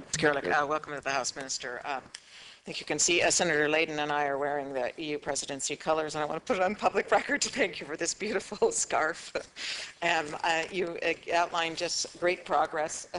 Skerlik, welcome to the House, Minister. I think you can see Senator Layden and I are wearing the EU presidency colors, and I want to put it on public record to thank you for this beautiful scarf. You outlined just great progress,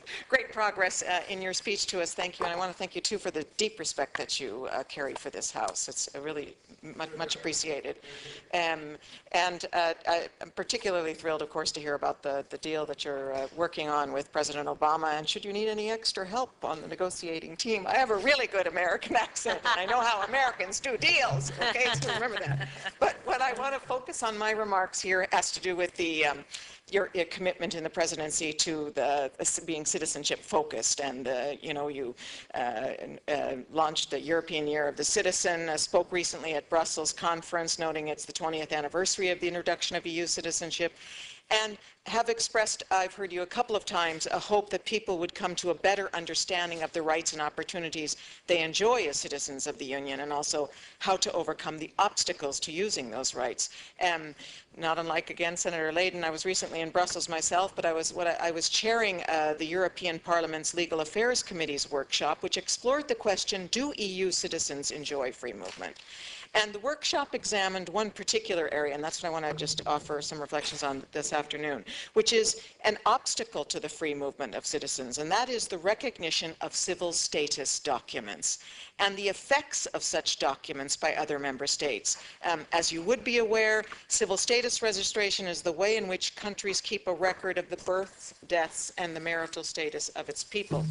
in your speech to us. Thank you, and I want to thank you too for the deep respect that you carry for this House. It's really much appreciated. And I'm particularly thrilled, of course, to hear about the deal that you're working on with President Obama. And should you need any extra help on the negotiating team, I have a really good American accent, and I know how Americans do deals, okay? So remember that. But what I want to focus on my remarks here has to do with the your commitment in the presidency to being citizenship focused, and you launched the European Year of the Citizen, spoke recently at Brussels conference noting it's the 20th anniversary of the introduction of EU citizenship, and have expressed, I've heard you a couple of times, a hope that people would come to a better understanding of the rights and opportunities they enjoy as citizens of the Union, and also how to overcome the obstacles to using those rights. Not unlike, again, Senator Layden, I was recently in Brussels myself, but I was chairing the European Parliament's Legal Affairs Committee's workshop, which explored the question, do EU citizens enjoy free movement? And the workshop examined one particular area, and that's what I want to just offer some reflections on this afternoon, which is an obstacle to the free movement of citizens, and that is the recognition of civil status documents and the effects of such documents by other member states. As you would be aware, civil status registration is the way in which countries keep a record of the births, deaths, and the marital status of its people.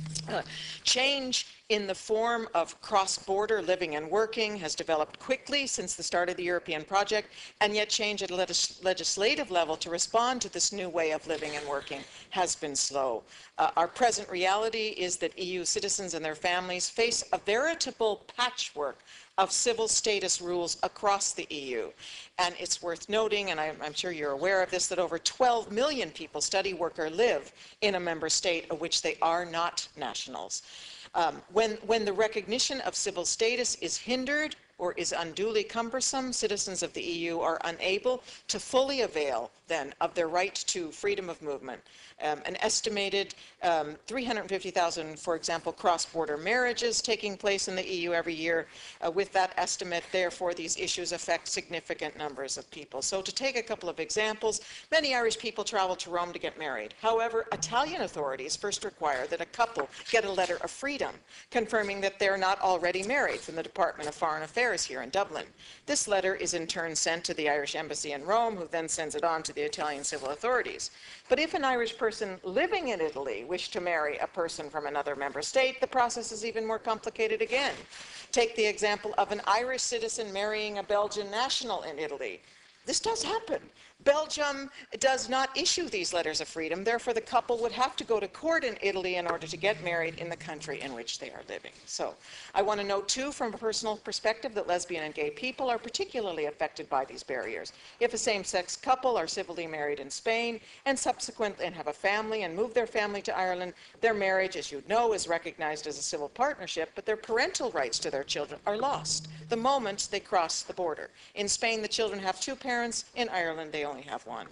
Change in the form of cross-border living and working has developed quickly since the start of the European project, and yet change at a legislative level to respond to this new way of living and working has been slow. Our present reality is that EU citizens and their families face a veritable patchwork of civil status rules across the EU. And it's worth noting, and I'm sure you're aware of this, that over 12 million people study, work, or live in a member state of which they are not nationals. When the recognition of civil status is hindered or is unduly cumbersome, citizens of the EU are unable to fully avail, then, of their right to freedom of movement. An estimated 350,000, for example, cross-border marriages taking place in the EU every year. With that estimate, therefore, these issues affect significant numbers of people. So to take a couple of examples, many Irish people travel to Rome to get married. However, Italian authorities first require that a couple get a letter of freedom confirming that they're not already married from the Department of Foreign Affairs here in Dublin. This letter is in turn sent to the Irish Embassy in Rome, who then sends it on to the Italian civil authorities. But if an Irish person living in Italy wished to marry a person from another member state, the process is even more complicated again. Take the example of an Irish citizen marrying a Belgian national in Italy. This does happen. Belgium does not issue these letters of freedom, therefore the couple would have to go to court in Italy in order to get married in the country in which they are living. So I want to note too, from a personal perspective, that lesbian and gay people are particularly affected by these barriers. If a same-sex couple are civilly married in Spain and subsequently have a family and move their family to Ireland, their marriage, as you know, is recognized as a civil partnership, but their parental rights to their children are lost the moment they cross the border. In Spain, the children have two parents. In Ireland, they only have one.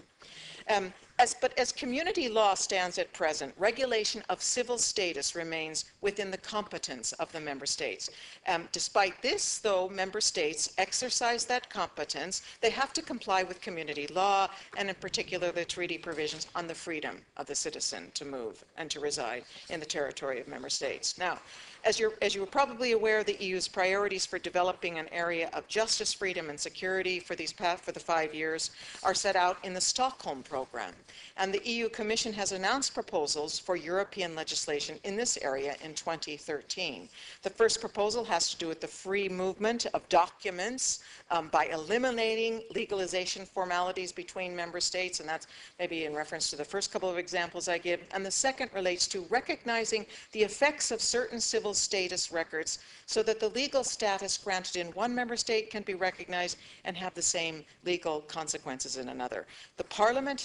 But as community law stands at present, regulation of civil status remains within the competence of the member states. Despite this, though, member states exercise that competence, they have to comply with community law, and in particular the treaty provisions on the freedom of the citizen to move and to reside in the territory of member states. Now, as you are probably aware, the EU's priorities for developing an area of justice, freedom, and security for the 5 years are set out in the Stockholm Programme. And the EU Commission has announced proposals for European legislation in this area in 2013. The first proposal has to do with the free movement of documents by eliminating legalization formalities between member states, and that's maybe in reference to the first couple of examples I give. And the second relates to recognizing the effects of certain civil status records so that the legal status granted in one member state can be recognized and have the same legal consequences in another. The Parliament has expressed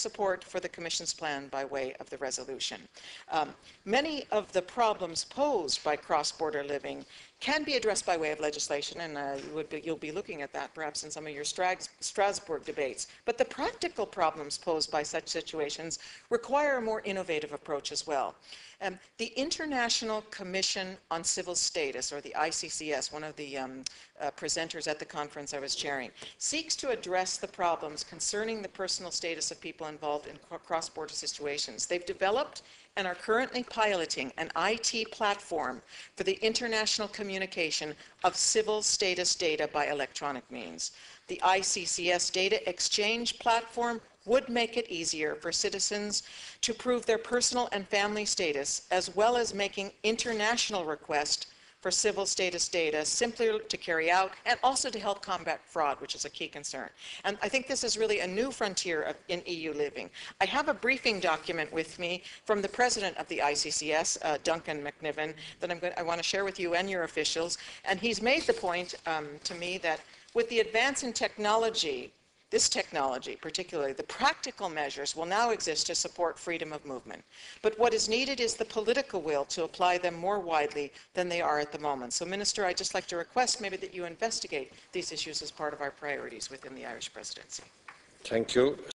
support for the Commission's plan by way of the resolution. Many of the problems posed by cross-border living can be addressed by way of legislation, and you'll be looking at that perhaps in some of your Strasbourg debates. But the practical problems posed by such situations require a more innovative approach as well. The International Commission on Civil Status, or the ICCS, one of the presenters at the conference I was chairing, seeks to address the problems concerning the personal status of people involved in cross-border situations. They've developed and are currently piloting an IT platform for the international communication of civil status data by electronic means. The ICCS data exchange platform would make it easier for citizens to prove their personal and family status, as well as making international requests for civil status data simpler to carry out, and also to help combat fraud, which is a key concern. And I think this is really a new frontier in EU living. I have a briefing document with me from the president of the ICCS, Duncan McNiven, that I want to share with you and your officials. And he's made the point to me that with the advance in technology, this technology, particularly, the practical measures will now exist to support freedom of movement. But what is needed is the political will to apply them more widely than they are at the moment. So, Minister, I'd just like to request maybe that you investigate these issues as part of our priorities within the Irish presidency. Thank you.